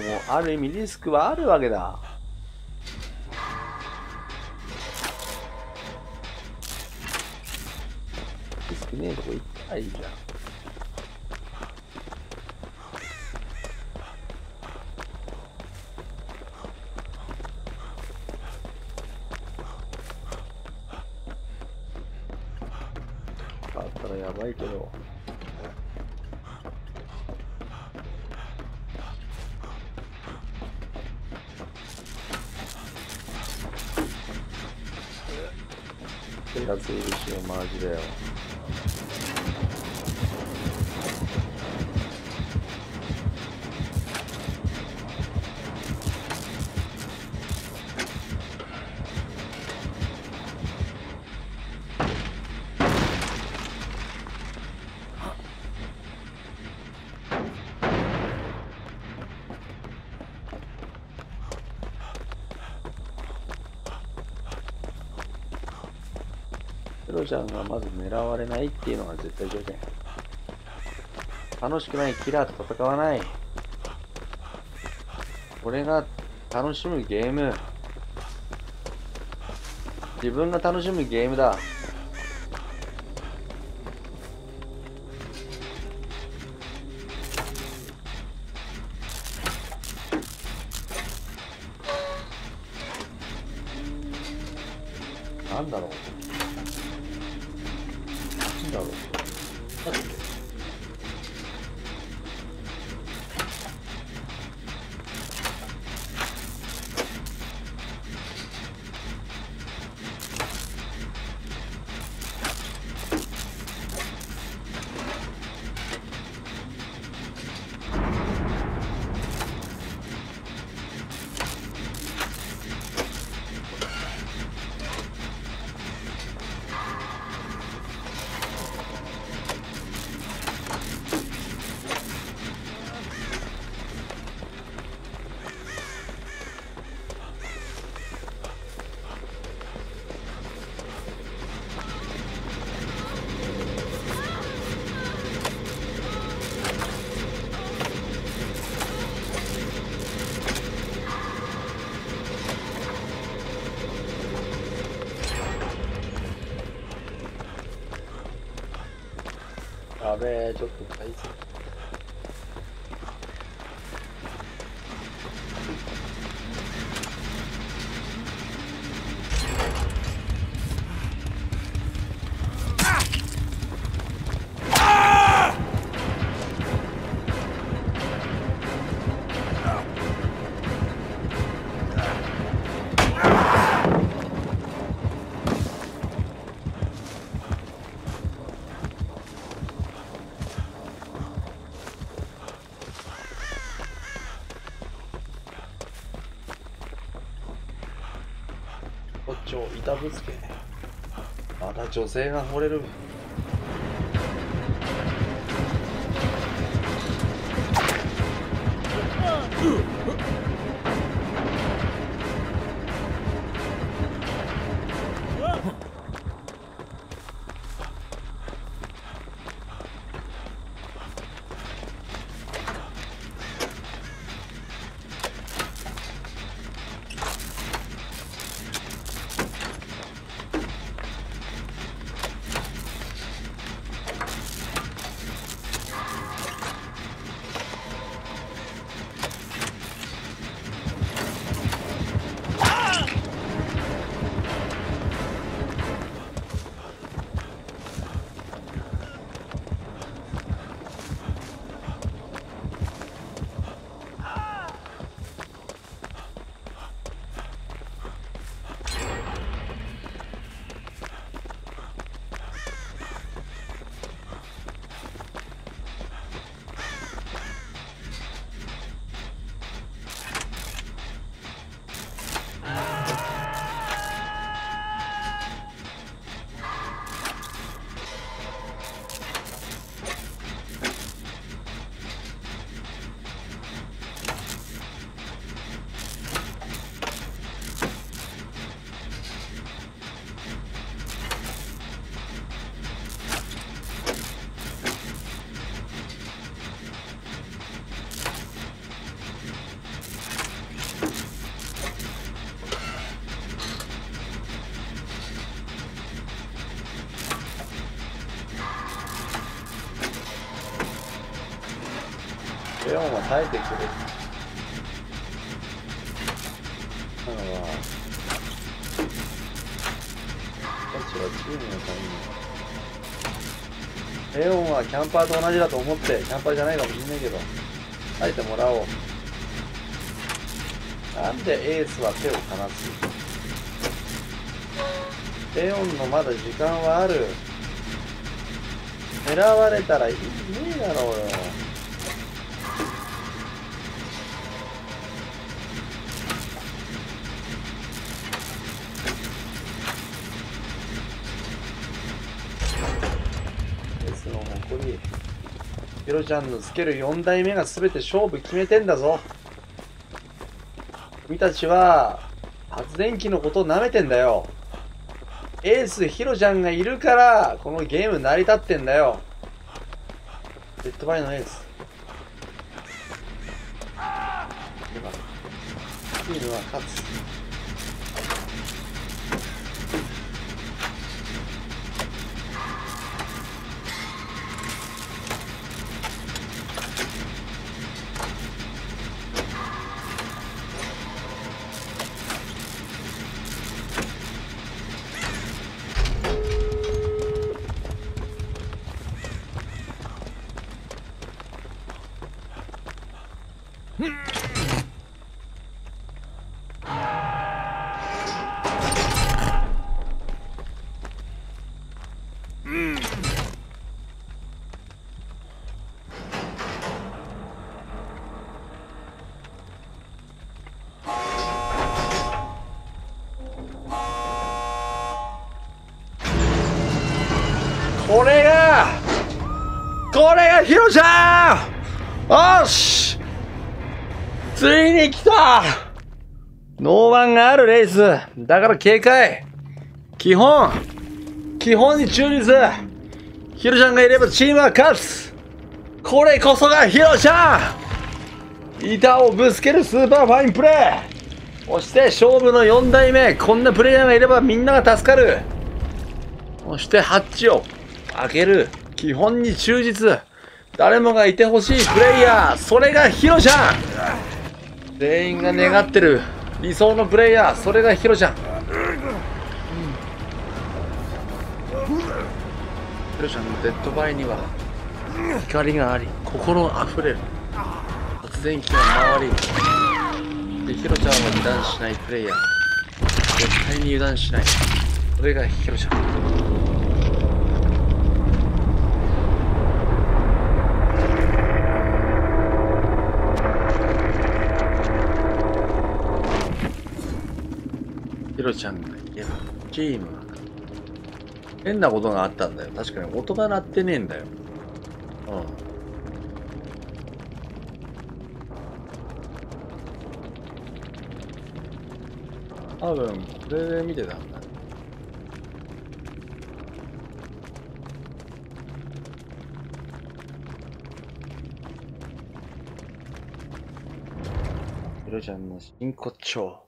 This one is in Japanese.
ある意味リスクはあるわけだ。リスクねえとこ行ったらいいじゃん。あったらやばいけど。手がついるしよ、マジだよ。クロちゃんがまず狙われないっていうのが絶対条件。楽しくないキラーと戦わない。これが楽しむゲーム。自分が楽しむゲームだ。なんだろう。なんだろう。だってやべえ、ちょっと大切。こっちを板ぶつけ。また女性が惚れる。 レオンは耐えてくれ。なのは、こっちはチームのために。レオンはキャンパーと同じだと思って、キャンパーじゃないかもしんないけど、耐えてもらおう。なんでエースは手を離す？レオンのまだ時間はある。狙われたら意味ねえだろうよ。エースの誇り。ヒロちゃんのつける4代目が全て勝負決めてんだぞ。君たちは発電機のことを舐めてんだよ。エースヒロちゃんがいるからこのゲーム成り立ってんだよ。デッドバイのエース。チームは勝つ。これがヒロちゃん。よし、ついに来た。ノーワンがあるレースだから警戒。基本に忠実。ヒロちゃんがいればチームは勝つ。これこそがヒロちゃん。板をぶつけるスーパーファインプレー。そして勝負の4代目。こんなプレイヤーがいればみんなが助かる。そしてハッチを開ける。基本に忠実。誰もがいてほしいプレイヤー。それがヒロちゃん。全員が願ってる理想のプレイヤー。それがヒロちゃん。ヒロちゃんのデッドバイには光があり、心あふれる。発電機が回り、でヒロちゃんは油断しないプレイヤー。絶対に油断しない。それがヒロちゃん。ヒロちゃんがいればチームは変なことがあったんだよ。確かに音が鳴ってねえんだよ。多分これで見てたんだ。ヒロちゃんの真骨頂。